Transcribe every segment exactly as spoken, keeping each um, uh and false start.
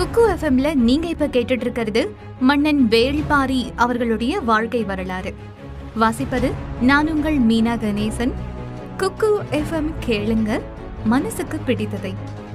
குக்கு எஃப்எம்ல நீங்க இப்ப கேட்டுட்டு இருக்கிறது மன்னன் வேள்பாரி அவர்களுடைய வாழ்க்கை வரலாறு. வாசிப்பது நான் உங்கள் மீனா கணேசன். குக்கு எஃப்எம் கேளுங்க, மனசுக்கு பிடித்ததை.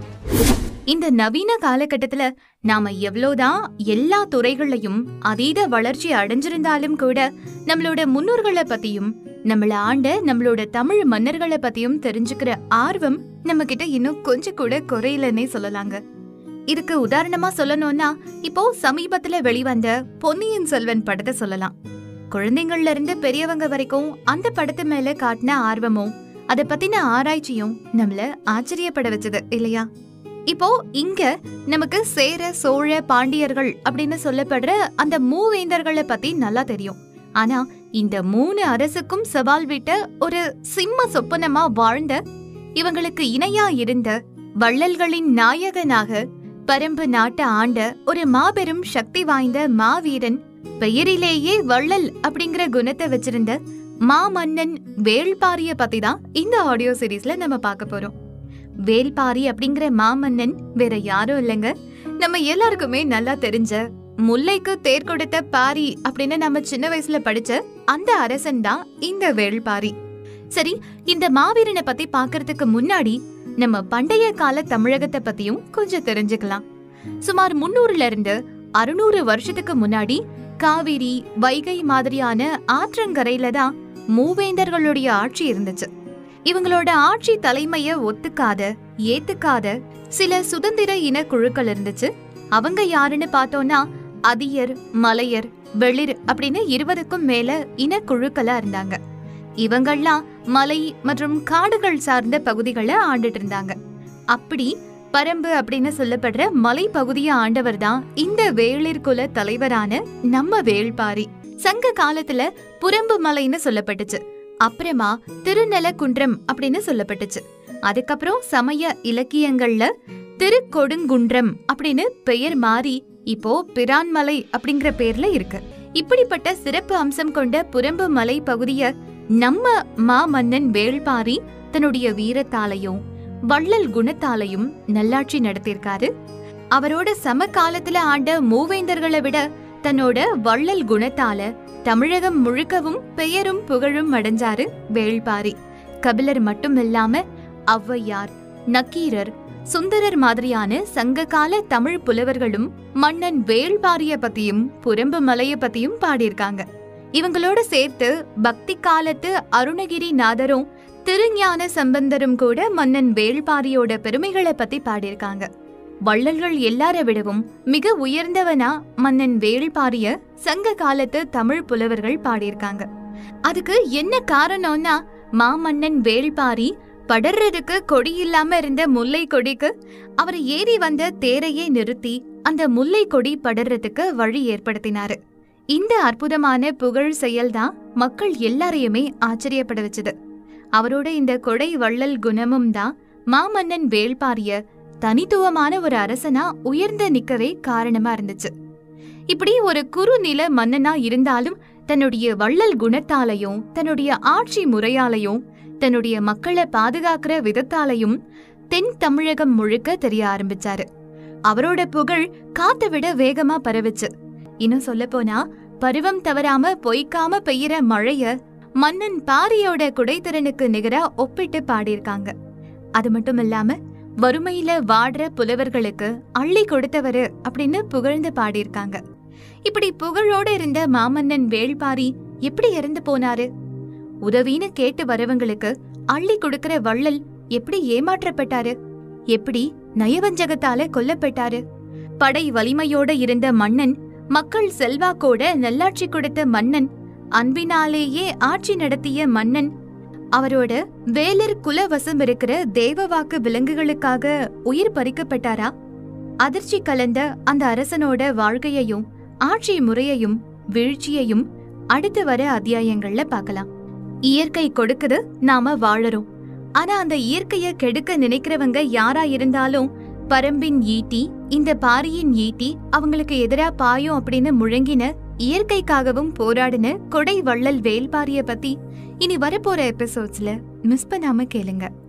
இந்த நவீன காலகட்டத்துல நாம எவ்வளவுதான் எல்லா துறைகளையும் அதீத வளர்ச்சி அடைஞ்சிருந்தாலும் கூட நம்மளோட முன்னோர்களை பத்தியும் நம்மள ஆண்ட நம்மளோட தமிழ் மன்னர்களை பத்தியும் தெரிஞ்சுக்கிற ஆர்வம் நம்ம கிட்ட இன்னும் கொஞ்சம் கூட குறையலன்னே சொல்லலாங்க. இதுக்கு உதாரணமா சொல்லணும்னா இப்போ சமீபத்துல வெளிவந்த பொன்னியின் செல்வன் படத்தை சொல்லலாம். குழந்தைங்கள்ல இருந்து பெரியவங்க வரைக்கும் அந்த படத்து மேல காட்டின ஆர்வமும் அதை பத்தின ஆராய்ச்சியும் நம்மள ஆச்சரியப்பட வச்சது இல்லையா? இப்போ இங்க நமக்கு சேர சோழ பாண்டியர்கள் அப்படின்னு சொல்லப்படுற அந்த மூவேந்தர்களை பத்தி நல்லா தெரியும். ஆனா இந்த மூணு அரசுக்கும் சவால் விட்ட ஒரு சிம்ம சொப்பனமா வாழ்ந்த, இவங்களுக்கு இணையா இருந்த, வள்ளல்களின் நாயகனாக பரம்பு நாட்டை ஆண்ட ஒரு மாபெரும் சக்தி வாய்ந்த மாவீரன், பெயரிலேயே வள்ளல் அப்படிங்கிற குணத்தை வச்சிருந்த மாமன்னன் வேள்பாரிய பத்தி தான் இந்த ஆடியோ சீரீஸ்ல நம்ம பார்க்க போறோம். வேள்பாரி அப்படிங்கிற மாமன்னன் வேற யாரும் இல்லைங்க, நம்ம எல்லாருக்குமே நல்லா தெரிஞ்ச முல்லைக்கு தேர் கொடுத்த பாரி அப்படின்னு நம்ம சின்ன வயசுல படிச்ச அந்த அரசன் தான் இந்த வேள்பாரி. சரி, இந்த மாவீரனை பத்தி பாக்குறதுக்கு முன்னாடி நம்ம பண்டைய கால தமிழகத்தை பத்தியும் கொஞ்சம் தெரிஞ்சுக்கலாம். சுமார் முன்னூறுல இருந்து அறுநூறு வருஷத்துக்கு முன்னாடி காவிரி, வைகை மாதிரியான ஆற்றங்கரையில தான் மூவேந்தர்களுடைய ஆட்சி இருந்துச்சு. இவங்களோட ஆட்சி தலைமைய ஒத்துக்காத, ஏத்துக்காத சில சுதந்திர இன குழுக்கள் இருந்துச்சு. அவங்க யாருன்னு பார்த்தோம்னா அதியர், மலையர், வெளிர் அப்படின்னு இருபதுக்கும் மேல இன குழுக்களா இருந்தாங்க. இவங்கெல்லாம் மலை மற்றும் காடுகள் சார்ந்த பகுதிகளை ஆண்டுட்டு இருந்தாங்க. அப்படி பரம்பு அப்படின்னு சொல்லப்படுற மலை பகுதியை ஆண்டவர் தான் இந்த வேளிர் குல தலைவரான நம்ம வேள்பாரி. சங்க காலத்துல புறம்பு மலைன்னு சொல்லப்பட்டுச்சு. அப்புறமா திருநெலக்குன்றம் அப்படின்னு சொல்லப்பட்டுச்சு. அதுக்கப்புறம் சமய இலக்கியங்கள்ல திருக்கொடுங்குன்றம் அப்படின்னு பெயர் மாறி இப்போ பிரான்மலை அப்படிங்கிற பேர்ல இருக்கு. இப்படிப்பட்ட சிறப்பு அம்சம் கொண்ட புறம்பு மலை பகுதிய நம்ம மாமன்னன் வேள்பாரி தன்னுடைய வீரத்தாலையும் வள்ளல் குணத்தாலையும் நல்லாட்சி நடத்திருக்காரு. அவரோட சமகாலத்துல ஆண்ட மூவேந்தர்களை விட தன்னோட வள்ளல் குணத்தால தமிழகம் முழுக்கவும் பெயரும் புகழும் அடைஞ்சாரு வேள்பாரி. கபிலர் மட்டும் இல்லாம ஔவையார், நக்கீரர், சுந்தரர் மாதிரியான சங்ககால தமிழ் புலவர்களும் மன்னன் வேள்பாரிய பத்தியும் புறம்பு மலைய பத்தியும் பாடியிருக்காங்க. இவங்களோட சேர்த்து பக்தி காலத்து அருணகிரி நாதரும் திருஞான சம்பந்தரும் கூட மன்னன் வேள்பாரியோட பெருமைகளை பத்தி பாடியிருக்காங்க. வள்ளல்கள் எல்லார விடவும் மிக உயர்ந்தவனா மன்னன் வேள்பாரிய சங்க காலத்து தமிழ் புலவர்கள் பாடியிருக்காங்க. அதுக்கு என்ன காரணம்னா, மாமன்னன் வேள்பாரி படர்றதுக்கு கொடி இல்லாம இருந்த முல்லை கொடிக்கு அவர் ஏறி வந்த தேரையே நிறுத்தி அந்த முல்லை கொடி படர்றதுக்கு வழி ஏற்படுத்தினாரு. இந்த அற்புதமான புகழ் செயல்தான் மக்கள் எல்லாரையுமே ஆச்சரியப்பட வச்சது. அவரோட இந்த கொடை வள்ளல் குணமும் தான் மாமன்னன் வேள்பாரிய தனித்துவமான ஒரு அரசனா உயர்ந்த நிக்கவே காரணமா இருந்துச்சு. இப்படி ஒரு குறுநில மன்னனா இருந்தாலும் தன்னுடைய வள்ளல் குணத்தாலையும் தன்னுடைய ஆட்சி முறையாலையும் தன்னுடைய மக்களை பாதுகாக்கிற விதத்தாலையும் தென் தமிழகம் முழுக்க தெரிய ஆரம்பிச்சாரு. அவரோட புகழ் காத்த விட வேகமா பரவுச்சு. இன்னும் சொல்ல போனா பருவம் தவறாம பொய்க்காம பெய்யற மழைய மன்னன் பாரியோட குடைத்திறனுக்கு நிகரா ஒப்பிட்டு பாடியிருக்காங்க. அது மட்டும் இல்லாம வறுமையில வாடுற புலவர்களுக்கு அள்ளி கொடுத்தவரு அப்படின்னு புகழ்ந்து பாடியிருக்காங்க. இப்படி புகழோட இருந்த மாமன்னன் வேள்பாரி எப்படி இறந்து போனாரு? உதவின்னு கேட்டு வரவங்களுக்கு அள்ளி கொடுக்கிற வள்ளல் எப்படி ஏமாற்றப்பட்டாரு? எப்படி நயவஞ்சகத்தால கொல்லப்பட்டாரு? படை வலிமையோட இருந்த மன்னன், மக்கள் செல்வாக்கோட நல்லாட்சி கொடுத்த மன்னன், அன்பினாலேயே ஆட்சி நடத்திய மன்னன், அவரோட வேலர் குலவசம் இருக்கிற தேவவாக்கு விலங்குகளுக்காக உயிர் பறிக்கப்பட்டாரா? அதிர்ச்சி கலந்த அந்த அரசனோட வாழ்க்கையையும் ஆட்சி முறையையும் வீழ்ச்சியையும் அடுத்து வர அத்தியாயங்கள்ல பார்க்கலாம். இயற்கை கொடுக்குது, நாம வாழறோம். ஆனா அந்த இயற்கைய கெடுக்க நினைக்கிறவங்க யாரா இருந்தாலும் பரம்பின் ஈட்டி, இந்த பாரியின் ஈட்டி அவங்களுக்கு எதிரா பாயும் அப்படின்னு முழங்கின, இயற்கைக்காகவும் போராடின கொடை வள்ளல் வேள்பாரிய பத்தி இனி வரப்போற எபிசோட்ஸ்ல மிஸ் பண்ணாம கேளுங்க.